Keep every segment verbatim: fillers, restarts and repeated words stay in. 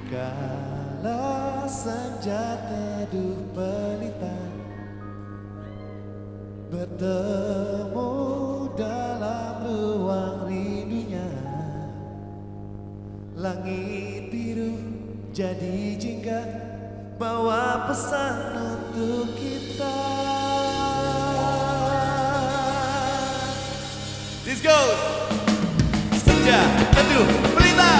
Dikala senja teduh pelita bertemu dalam ruang rindunya, langit biru jadi jingga bawa pesan untuk kita. This goes senja teduh pelita.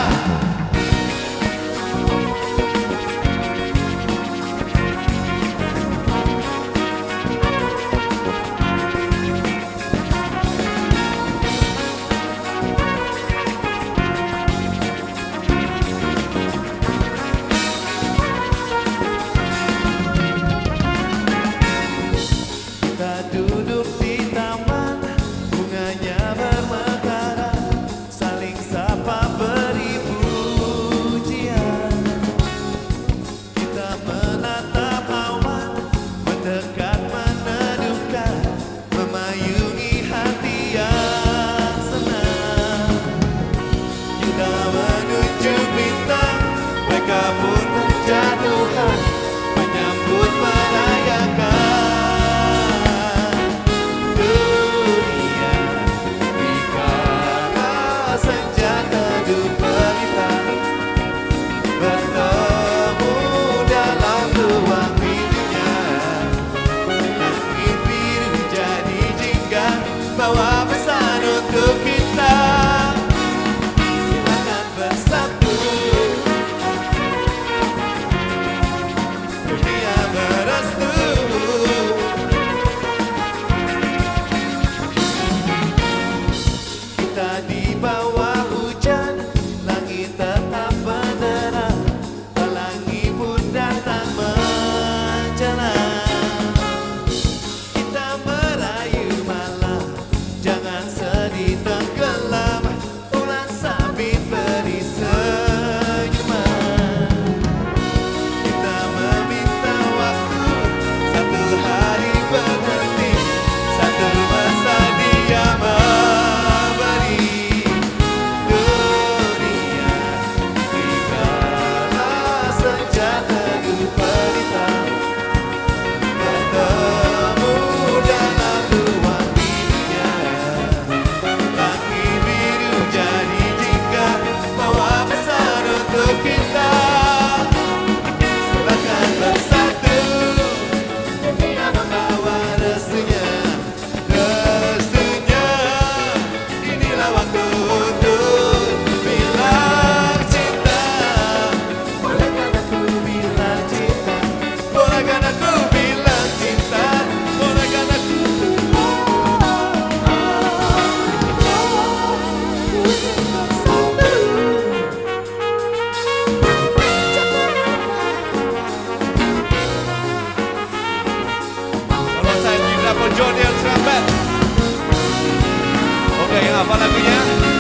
Duduk di taman, bunganya bermekaran, saling sapa beri pujian. Kita menatap awan, mendekat meneduhkan, memayungi hati yang senang. Kita menuju bintang, mereka pun terjatuhan, menyambut merayakan. Bawa pesan untuk kita, silakan bersatu, dunia berestu. Kita di bawah hujan, langit tetap benderang, pelangi pun datang menjelang. Kita merayu malam, jangan sedih tenggelam, ulang sabit beri senyuman. Kita meminta waktu, satu hari berhenti, satu masa dia memberi. Dunia dikala senja teduh pelita bertemu dalam ruang rindunya, langit biru jadi jingga bawa pesan untuk kita. Silakan bersatu, dunia membawa restunya, restunya. Inilah waktu untuk bilang cinta. Bolehkan aku bilang cinta, bolehkan aku bilang cinta, bolehkan aku. Kalau saya tidak berjodoh yang serabat. Oke, yang apa lagunya?